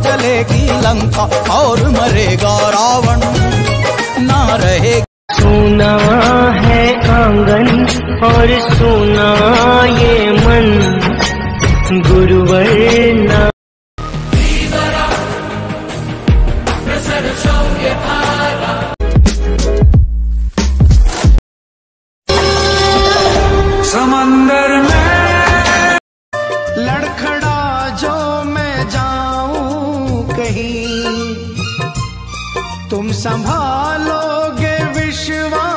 जलेगी लंका और मरेगा रावण, ना रहे। सुना है आंगन और सुना ये मन, गुरुवर ना समंदर में लड़खड़ा जो मैं जाऊं कहीं, तुम संभालोगे विश्वास